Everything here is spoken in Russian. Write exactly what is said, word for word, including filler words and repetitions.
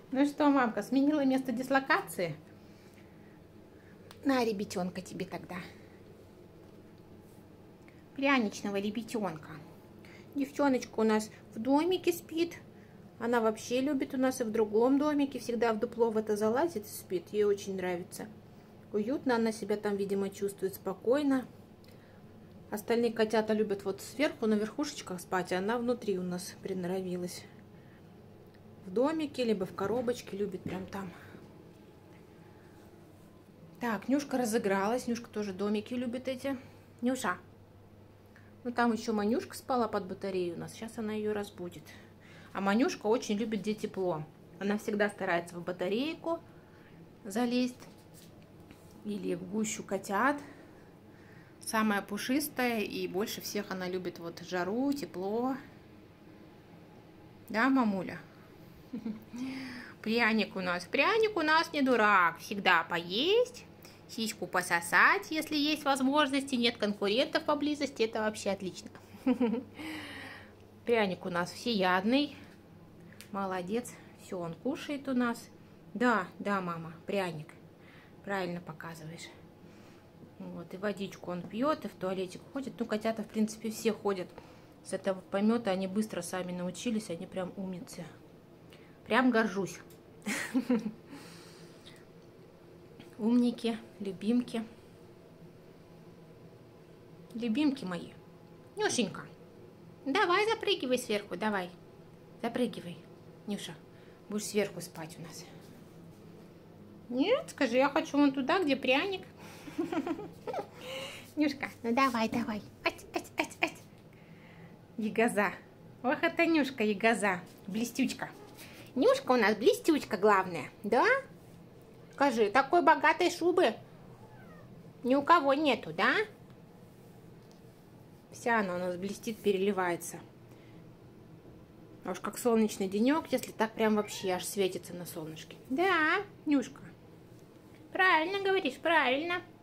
Ну что, мамка, сменила место дислокации? На, ребятенка тебе тогда. Пряничного ребятенка. Девчоночка у нас в домике спит. Она вообще любит у нас и в другом домике. Всегда в дупло в это залазит и спит. Ей очень нравится. Уютно она себя там, видимо, чувствует спокойно. Остальные котята любят вот сверху на верхушечках спать, а она внутри у нас приноровилась. В домике, либо в коробочке, любит прям там. Так, Нюшка разыгралась. Нюшка тоже домики любит эти. Нюша. Ну, там еще Манюшка спала под батареей у нас. Сейчас она ее разбудит. А Манюшка очень любит, где тепло. Она всегда старается в батарейку залезть. Или в гущу котят. Самая пушистая. И больше всех она любит вот жару, тепло. Да, мамуля? Пряник у нас. Пряник у нас не дурак. Всегда поесть. Сиську пососать, если есть возможности, нет конкурентов поблизости, это вообще отлично. Пряник у нас всеядный. Молодец. Все, он кушает у нас. Да, да, мама, пряник. Правильно показываешь. Вот, и водичку он пьет, и в туалетик ходит. Ну, котята, в принципе, все ходят с этого помета. Они быстро сами научились, они прям умницы. Прям горжусь. Умники, любимки. Любимки мои. Нюшенька, давай запрыгивай сверху, давай. Запрыгивай, Нюша. Будешь сверху спать у нас. Нет, скажи, я хочу вон туда, где пряник. Нюшка, ну давай, давай. Ать, ать, ать, ать. Ягоза. Ох, это Нюшка, ягоза. Блестючка. Нюшка у нас блестючка главная, да? Скажи, такой богатой шубы ни у кого нету, да? Вся она у нас блестит, переливается. А уж как солнечный денек, если так прям вообще аж светится на солнышке. Да, Нюшка, правильно говоришь, правильно.